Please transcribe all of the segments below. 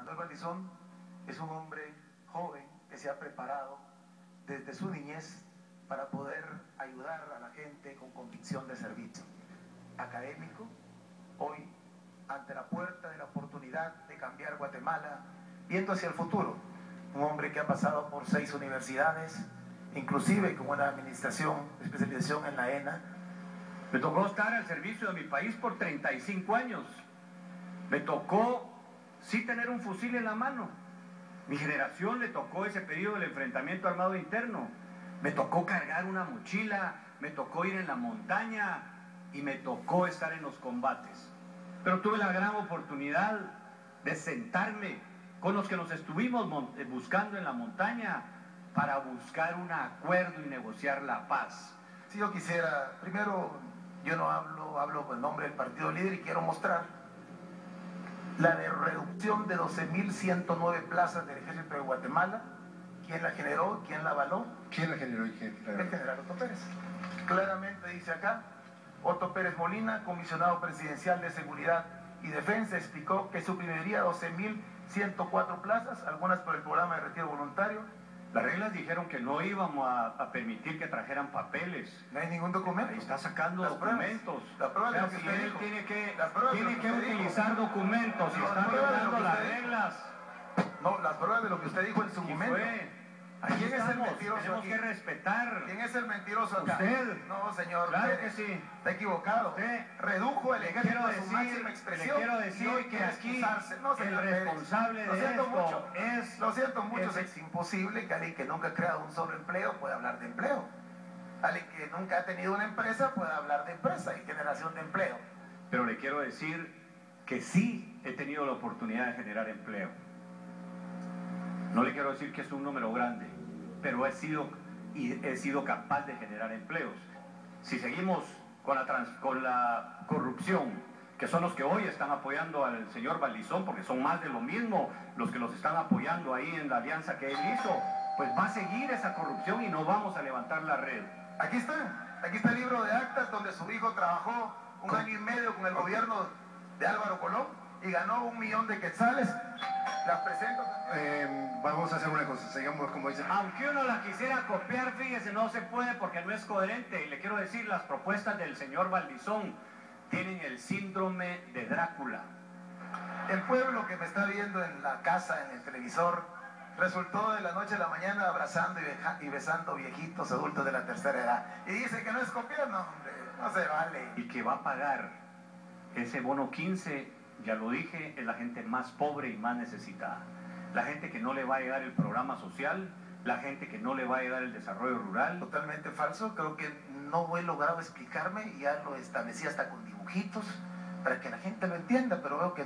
Manuel Valdizón es un hombre joven que se ha preparado desde su niñez para poder ayudar a la gente con convicción de servicio. Académico, hoy ante la puerta de la oportunidad de cambiar Guatemala, viendo hacia el futuro. Un hombre que ha pasado por 6 universidades, inclusive con una especialización en la ENA. Me tocó estar al servicio de mi país por 35 años. Me tocó sí tener un fusil en la mano. Mi generación le tocó ese periodo del enfrentamiento armado interno. Me tocó cargar una mochila, me tocó ir en la montaña y me tocó estar en los combates. Pero tuve la gran oportunidad de sentarme con los que nos estuvimos buscando en la montaña para buscar un acuerdo y negociar la paz. Si yo quisiera, primero, yo no hablo con el nombre del partido líder y quiero mostrar la reducción de 12.109 plazas del Ejército de Guatemala. ¿Quién la generó? ¿Quién la avaló? ¿Quién la generó y quién la avaló? El general Otto Pérez. Claramente dice acá, Otto Pérez Molina, comisionado presidencial de Seguridad y Defensa, explicó que suprimiría 12.104 plazas, algunas por el programa de retiro voluntario. Las reglas dijeron que no íbamos a permitir que trajeran papeles. No hay ningún documento. Ahí está sacando documentos. La prueba de lo que si usted él dijo. tiene que utilizar documentos y está violando las reglas. No, las pruebas de lo que usted dijo en su momento. ¿Quién es el mentiroso? Tenemos que respetar. ¿Quién es el mentiroso acá? Usted. No, señor. Claro usted que sí. Está equivocado. Usted. Redujo el ejército a su máxima expresión. Le quiero decir que aquí no, el responsable de esto es... Lo siento mucho, es imposible que alguien que nunca ha creado un solo empleo pueda hablar de empleo. Alguien que nunca ha tenido una empresa pueda hablar de empresa y generación de empleo. Pero le quiero decir que sí he tenido la oportunidad de generar empleo. No le quiero decir que es un número grande, pero he sido capaz de generar empleos. Si seguimos con la corrupción, que son los que hoy están apoyando al señor Valdizón, porque son más de lo mismo los que los están apoyando ahí en la alianza que él hizo, pues va a seguir esa corrupción y no vamos a levantar la red. Aquí está el libro de actas donde su hijo trabajó 1 año y medio con el gobierno de Álvaro Colón y ganó 1 millón de quetzales. Las presento. Vamos a hacer una cosa, sigamos como dicen. Aunque uno la quisiera copiar, fíjese, no se puede porque no es coherente. Y le quiero decir, las propuestas del señor Valdizón tienen el síndrome de Drácula. El pueblo que me está viendo en la casa, en el televisor, resultó de la noche a la mañana abrazando y besando viejitos adultos de la tercera edad. Y dice que no es copiar, no, hombre, no se vale. Y que va a pagar ese bono 15, ya lo dije, es la gente más pobre y más necesitada. La gente que no le va a llegar el programa social, la gente que no le va a llegar el desarrollo rural. Totalmente falso, creo que no he logrado explicarme y ya lo establecí hasta con dibujitos para que la gente lo entienda, pero veo que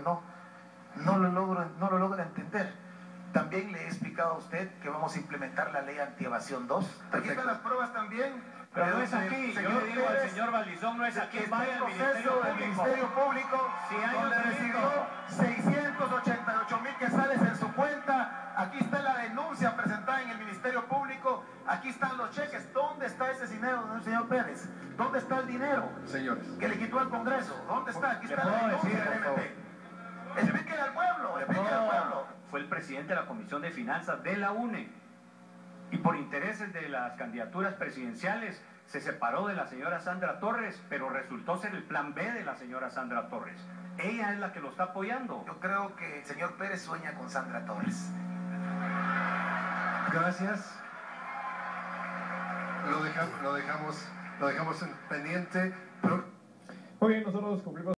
no lo logro entender. También le he explicado a usted que vamos a implementar la ley antievasión 2. Aquí están las pruebas también. Pero no es aquí, yo le digo al señor Valdizón, no es aquí, vaya al Ministerio Público, si hay donde un recibió 688.000 quetzales en su cuenta. Aquí está la denuncia presentada en el Ministerio Público, aquí están los cheques. ¿Dónde está ese dinero, señor Pérez? ¿Dónde está el dinero? Señores. Que le quitó al Congreso. ¿Dónde está? Aquí está la denuncia del MP. Explíquele al pueblo, explíquele al pueblo. Fue el presidente de la Comisión de Finanzas de la UNE. Y por intereses de las candidaturas presidenciales se separó de la señora Sandra Torres, pero resultó ser el plan B de la señora Sandra Torres. Ella es la que lo está apoyando. Yo creo que el señor Pérez sueña con Sandra Torres. Gracias. Lo dejamos en pendiente. Muy bien, nosotros cumplimos.